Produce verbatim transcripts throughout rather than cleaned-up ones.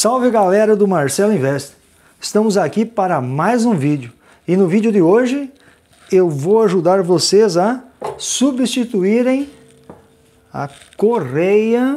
Salve galera do Marcelo Invest! Estamos aqui para mais um vídeo. E no vídeo de hoje eu vou ajudar vocês a substituírem a correia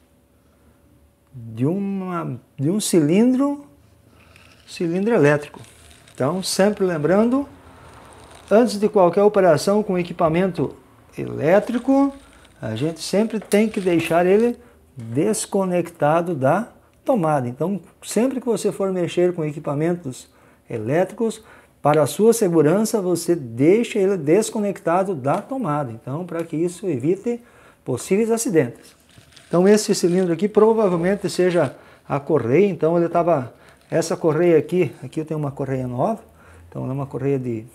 de, uma, de um cilindro, cilindro elétrico. Então, sempre lembrando, antes de qualquer operação com equipamento elétrico, a gente sempre tem que deixar ele desconectado da tomada. Então, sempre que você for mexer com equipamentos elétricos, para a sua segurança, você deixa ele desconectado da tomada. Então, para que isso evite possíveis acidentes. Então, esse cilindro aqui provavelmente seja a correia. Então, ele estava... Essa correia aqui, aqui eu tenho uma correia nova. Então, é uma correia de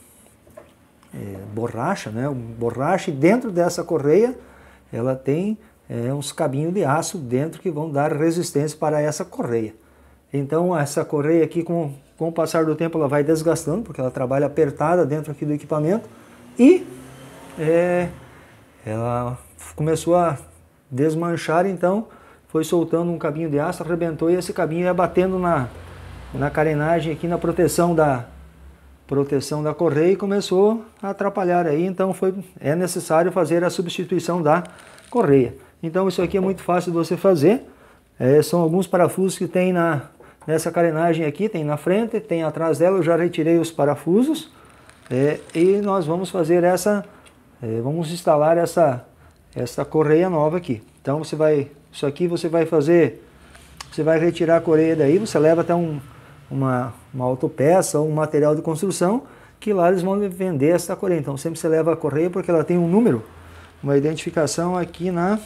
é, borracha, né? Borracha, e dentro dessa correia, ela tem é, uns cabinhos de aço dentro que vão dar resistência para essa correia. Então, essa correia aqui, com, com o passar do tempo, ela vai desgastando, porque ela trabalha apertada dentro aqui do equipamento. E é, ela começou a desmanchar, então foi soltando um cabinho de aço, arrebentou, e esse cabinho ia batendo na, na carenagem aqui, na proteção da, proteção da correia, e começou a atrapalhar aí. Então foi, é necessário fazer a substituição da correia. Então isso aqui é muito fácil de você fazer. É, são alguns parafusos que tem na, nessa carenagem aqui, tem na frente, tem atrás dela. Eu já retirei os parafusos é, e nós vamos fazer essa, é, vamos instalar essa, essa correia nova aqui. Então você vai, isso aqui você vai fazer, você vai retirar a correia daí, você leva até um, uma, uma autopeça ou um material de construção, que lá eles vão vender essa correia. Então sempre você leva a correia porque ela tem um número, uma identificação aqui na...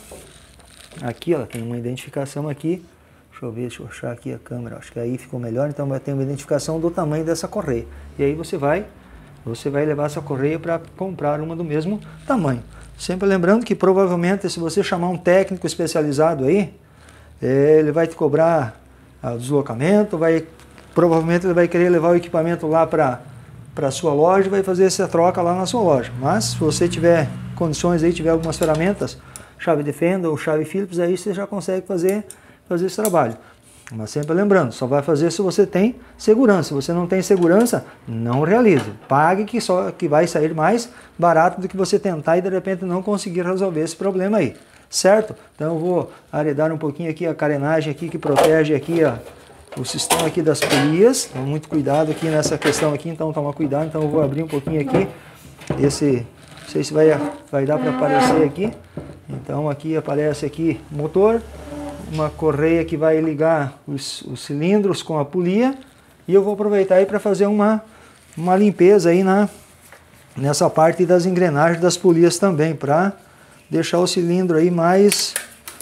Aqui ela tem uma identificação aqui. Deixa eu ver, deixa eu achar aqui a câmera. Acho que aí ficou melhor. Então vai ter uma identificação do tamanho dessa correia. E aí você vai, você vai levar essa correia para comprar uma do mesmo tamanho. Sempre lembrando que provavelmente, se você chamar um técnico especializado aí, é, ele vai te cobrar o deslocamento, vai, provavelmente ele vai querer levar o equipamento lá para para sua loja e vai fazer essa troca lá na sua loja. Mas se você tiver condições aí, tiver algumas ferramentas, chave de fenda ou chave Phillips, aí você já consegue fazer, fazer esse trabalho. Mas sempre lembrando, só vai fazer se você tem segurança. Se você não tem segurança, não realize. Pague que, só, que vai sair mais barato do que você tentar e de repente não conseguir resolver esse problema aí. Certo? Então eu vou arredar um pouquinho aqui a carenagem aqui que protege aqui a, o sistema aqui das polias. Então, muito cuidado aqui nessa questão aqui, então toma cuidado. Então eu vou abrir um pouquinho aqui esse... Não sei se vai, vai dar para aparecer aqui. Então aqui aparece aqui o motor, uma correia que vai ligar os, os cilindros com a polia, e eu vou aproveitar aí para fazer uma, uma limpeza aí na, nessa parte das engrenagens das polias também, para deixar o cilindro aí mais,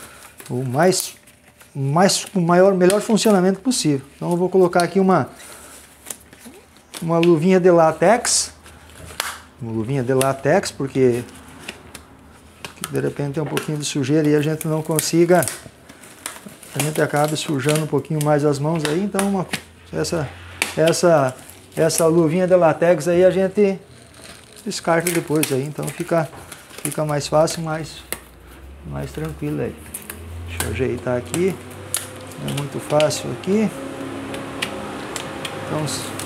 o mais, mais com o maior, melhor funcionamento possível. Então eu vou colocar aqui uma, uma luvinha de látex, uma luvinha de látex, porque de repente tem um pouquinho de sujeira e a gente não consiga, a gente acaba sujando um pouquinho mais as mãos aí. Então uma, essa, essa, essa luvinha de látex aí a gente descarta depois aí, então fica, fica mais fácil, mais, mais tranquilo aí. Deixa eu ajeitar aqui, é muito fácil aqui. Então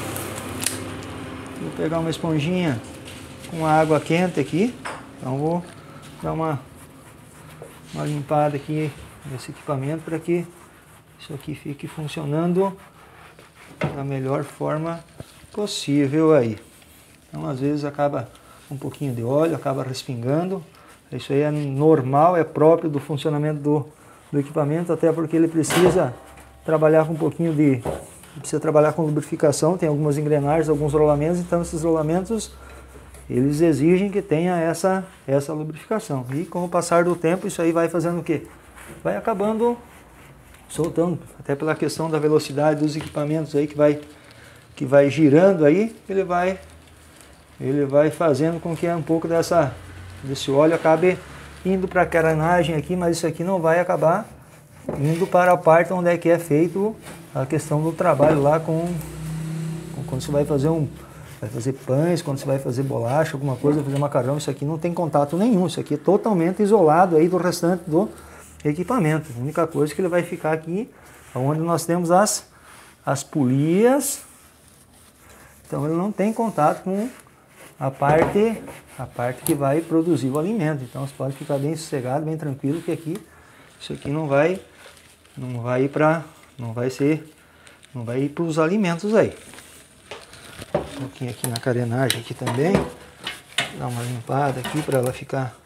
vou pegar uma esponjinha com água quente aqui, então vou dar uma, uma limpada aqui nesse equipamento para que isso aqui fique funcionando da melhor forma possível aí. Então às vezes acaba um pouquinho de óleo, acaba respingando, isso aí é normal, é próprio do funcionamento do, do equipamento, até porque ele precisa trabalhar com um pouquinho de, precisa trabalhar com lubrificação, tem algumas engrenagens, alguns rolamentos, então esses rolamentos eles exigem que tenha essa, essa lubrificação. E com o passar do tempo, isso aí vai fazendo o quê? Vai acabando soltando, até pela questão da velocidade dos equipamentos aí que vai, que vai girando aí, ele vai, ele vai fazendo com que um pouco dessa, desse óleo acabe indo para a carenagem aqui, mas isso aqui não vai acabar indo para a parte onde é que é feito a questão do trabalho lá com, com quando você vai fazer um vai fazer pães, quando você vai fazer bolacha, alguma coisa, fazer macarrão, isso aqui não tem contato nenhum, isso aqui é totalmente isolado aí do restante do, equipamento. A única coisa é que ele vai ficar aqui, onde nós temos as, as polias. Então ele não tem contato com a parte, a parte que vai produzir o alimento. Então você pode ficar bem sossegado, bem tranquilo, que aqui isso aqui não vai, não vai ir para, não vai ser, não vai ir para os alimentos aí. Um pouquinho aqui na carenagem aqui também, dar uma limpada aqui para ela ficar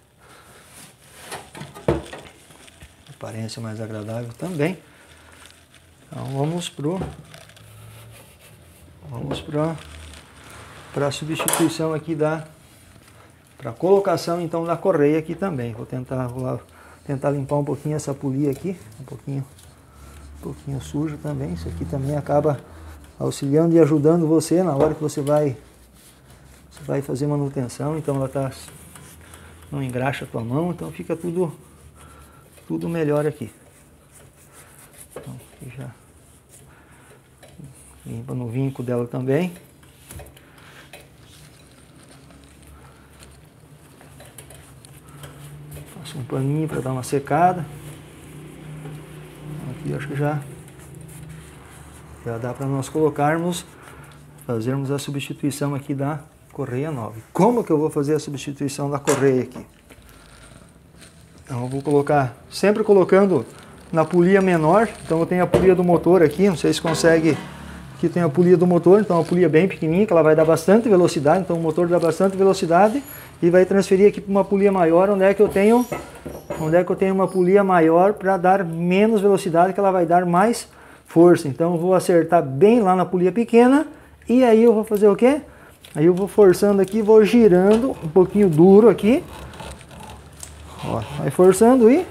aparência mais agradável também. Então vamos pro vamos para para a substituição aqui da para colocação então da correia aqui também. Vou tentar vou lá, tentar limpar um pouquinho essa polia aqui, um pouquinho um pouquinho sujo também. Isso aqui também acaba auxiliando e ajudando você na hora que você vai você vai fazer manutenção. Então ela tá não engraxa a tua mão, então fica tudo tudo melhor aqui. Então, aqui já limpa no vinco dela também. Faço um paninho para dar uma secada. Aqui acho que já já dá para nós colocarmos, fazermos a substituição aqui da correia nova. Como que eu vou fazer a substituição da correia aqui? Então eu vou colocar, sempre colocando na polia menor. Então eu tenho a polia do motor aqui, não sei se consegue, aqui tem a polia do motor, então a polia bem pequenininha, que ela vai dar bastante velocidade, então o motor dá bastante velocidade e vai transferir aqui para uma polia maior, onde é que eu tenho, onde é que eu tenho uma polia maior para dar menos velocidade, que ela vai dar mais força. Então eu vou acertar bem lá na polia pequena e aí eu vou fazer o quê? Aí eu vou forçando aqui, vou girando um pouquinho duro aqui. Ó, vai forçando e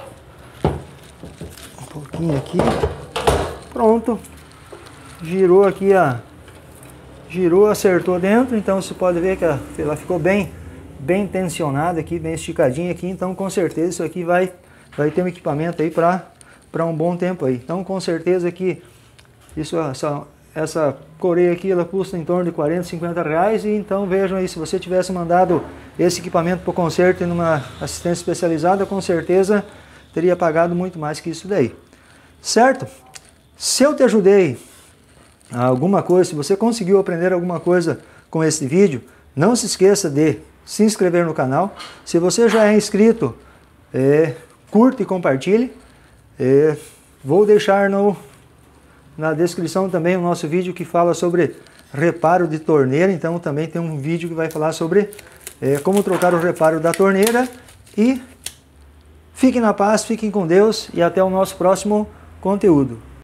um pouquinho aqui, pronto, girou aqui a, girou, acertou dentro. Então você pode ver que a, ela ficou bem, bem tensionada aqui, bem esticadinha aqui. Então com certeza isso aqui vai, vai ter um equipamento aí para para um bom tempo aí. Então com certeza que isso, essa, essa correia aqui ela custa em torno de quarenta, cinquenta reais. E então vejam aí, se você tivesse mandado esse equipamento para o conserto e numa assistência especializada, com certeza teria pagado muito mais que isso daí. Certo? Se eu te ajudei a alguma coisa, se você conseguiu aprender alguma coisa com esse vídeo, não se esqueça de se inscrever no canal. Se você já é inscrito, é, curta e compartilhe. É, vou deixar no, na descrição também o nosso vídeo que fala sobre reparo de torneira. Então também tem um vídeo que vai falar sobre É, como trocar o reparo da torneira. E fiquem na paz, fiquem com Deus e até o nosso próximo conteúdo.